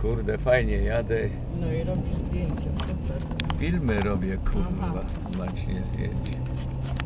Kurde, fajnie jadę. No i robisz zdjęcia, super. Filmy robię, kurwa. Aha. Właśnie zdjęcie.